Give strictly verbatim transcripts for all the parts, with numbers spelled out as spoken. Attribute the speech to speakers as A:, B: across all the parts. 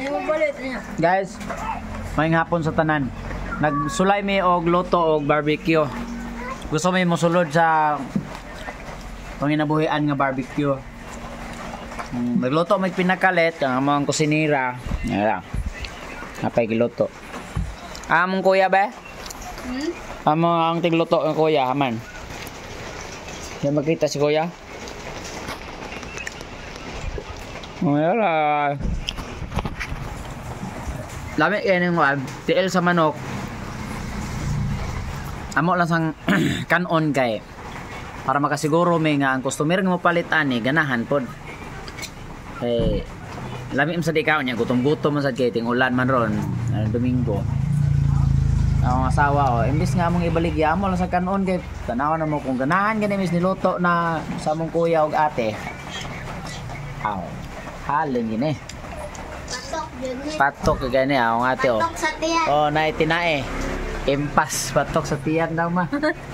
A: Guys, may hapon sa tanan. Nagsulay mi og luto og barbecue. Gusto mi mosulod sa panginabuhian nga barbecue. Hmm, nagluto may pinakalit ang among kusinira. Yan. Napay giluto. Among kuya ba? Hmm? Among ang tigluto ng kuya, haman. Yan makita si kuya. Wala. Lami yan yung uh, tiil sa manok. Amo lang sang kanon kay para makasiguro may nga ang customer nga mo palit ani ganahan pod. Eh lami sa di kaon niya gutom-gutom man sad kay ting ulan man ron uh, Domingo. Ang asawa oh, imbis nga mong ibaligya mo lang sa kanon kay tanaw na mo kung ganahan gani mis niluto na sa mong kuya ug ate. Aw. Halin gini.
B: Patok yun eh.
A: Patok gani ang ate oh.
B: Patok sa tiyan.
A: Oh, naay tinae. Impas patok sa tiyan daw ma.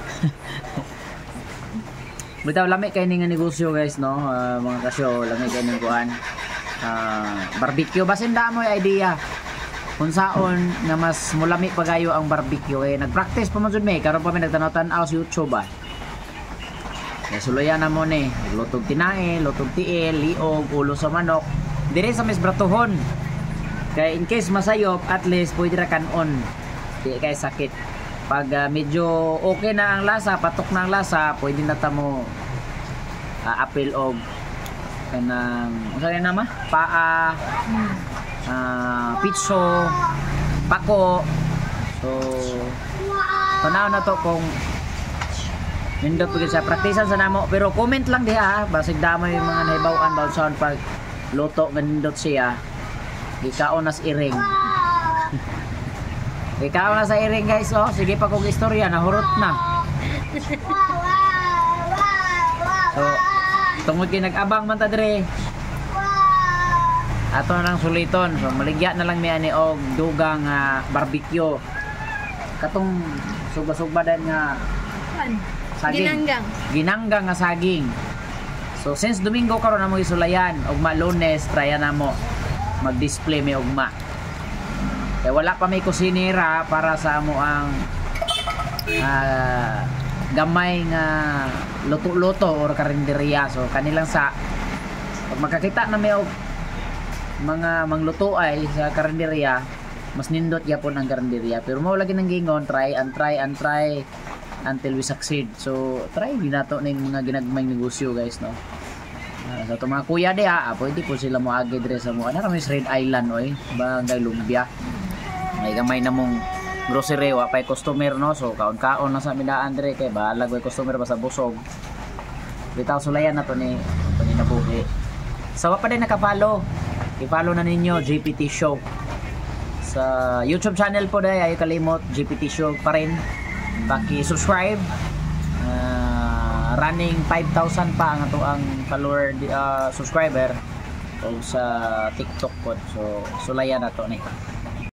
A: Bitaw lami kay ning negosyo guys no, uh, mga kasyo lami kay ning kuan. Uh, barbecue basin da mo idea. Kung saon nga mas mulami pagayo ang barbecue eh nagpractice pa man jud mi karon pa mi nagtanaw-tanaw sa YouTube ba. Nasuluyan na mo ni, lutog tinae, lutog tiil, liog, ulo sa manok. Dire sa mis bratuhon. Kaya in case masayop, at least pwede ra kanon. Di kay sakit. Pag uh, medyo okay na ang lasa, patok na ang lasa, pwede na tamo uh, apil og kanang unsa na ma? Paa, uh, pitso, pako. So tanaw na to kung nindot pagid sa praktisan sa namo pero comment lang diha basig damay yung mga nahibaw-an about sound pag luto ganindot siya ikaon nas iring ikaon na sa iring guys oh sige pa kog istorya nahurot na so tungod kay nag-abang man ta dire ato na nang suliton so maligya na lang mi ani og dugang uh, barbecue katong suba-subadan nga saging. Ginanggang. Ginanggang nga saging. So since Domingo karon namo isulayan, ugma Lunes trya namo mag-display may ugma. Kaya wala pa may kusinera para sa amo ang uh, gamay nga luto-luto or karinderya. So kanilang sa pag makakita na may og mga mangluto ay sa karinderya, mas nindot yapon ang karinderya. Pero mao lagi nang gingon, try and try and try until we succeed. So try din nato ning mga ginagmay negosyo guys no. Uh, sa so, mga kuya di ha, pwede po sila mo agi dire sa mo. Ano kami sa Red Island oy, Barangay Lumbia. May gamay na mong grocery wa pay customer no. So kaon-kaon na sa midaan dire kay balag way customer basta busog. Bitaw sulayan na to ni to ni nabuhi. Sa so, pa din naka-follow. I-follow na ninyo J P T Show. Sa YouTube channel po dai ayo kalimot J P T Show pa rin. Paki-subscribe uh, running five thousand pa ang ato ang follower uh, subscriber o sa TikTok po so sulayan na to ni